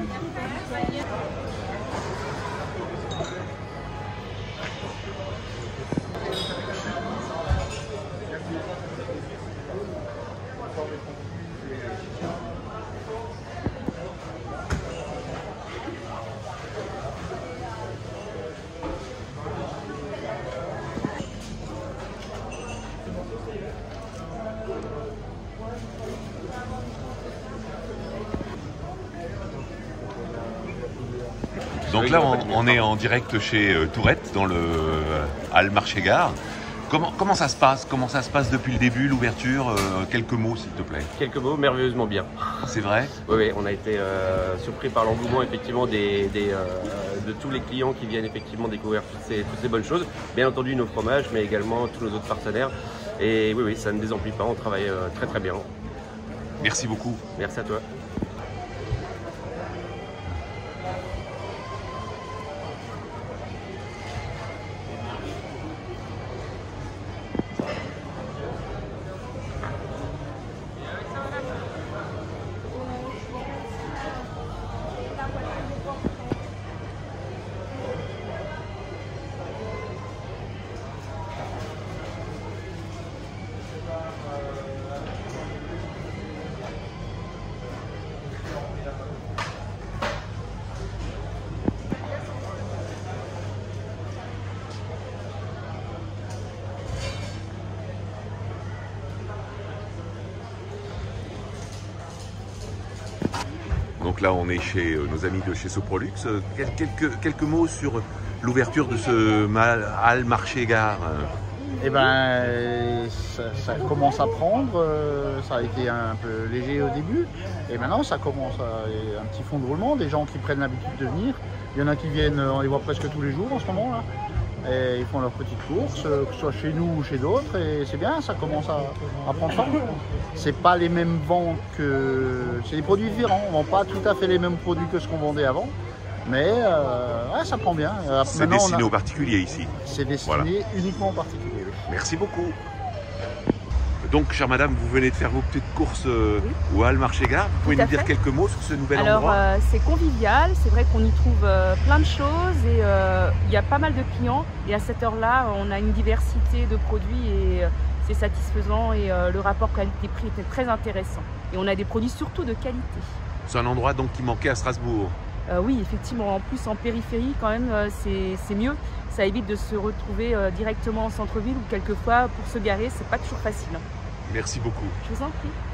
Donc là, on est en direct chez Tourette, dans le Halles Marché-Gare. Comment ça se passe? Comment ça se passe depuis le début, l'ouverture? Quelques mots, s'il te plaît. Quelques mots, merveilleusement bien. C'est vrai? Oui, on a été surpris par l'engouement effectivement de tous les clients qui viennent effectivement découvrir toutes ces bonnes choses. Bien entendu nos fromages, mais également tous nos autres partenaires. Et oui, ça ne désemplit pas, on travaille très très bien. Merci beaucoup. Merci à toi. Donc là, on est chez nos amis de chez Soprolux. Quelques mots sur l'ouverture de ce Halles Marché-Gare. Eh ben, ça commence à prendre. Ça a été un peu léger au début. Et maintenant, ça commence à un petit fond de roulement. Des gens qui prennent l'habitude de venir. Il y en a qui viennent, on les voit presque tous les jours en ce moment là. Et ils font leurs petites courses, que ce soit chez nous ou chez d'autres, et c'est bien, ça commence à prendre forme. C'est pas les mêmes ventes que... C'est des produits différents, on ne vend pas tout à fait les mêmes produits que ce qu'on vendait avant, mais ouais, ça prend bien. C'est destiné aux particuliers ici. C'est destiné uniquement aux particuliers. Oui. Merci beaucoup. Donc, chère madame, vous venez de faire vos petites courses au Halles Marché-Gare. Vous pouvez nous dire quelques mots sur ce nouvel endroit? Alors, c'est convivial, c'est vrai qu'on y trouve plein de choses et il y a pas mal de clients. Et à cette heure-là, on a une diversité de produits et c'est satisfaisant et le rapport qualité-prix était très intéressant. Et on a des produits surtout de qualité. C'est un endroit donc qui manquait à Strasbourg? Oui, effectivement. En plus, en périphérie, quand même, c'est mieux. Ça évite de se retrouver directement en centre-ville ou quelquefois, pour se garer, c'est pas toujours facile. Merci beaucoup. Je vous en prie.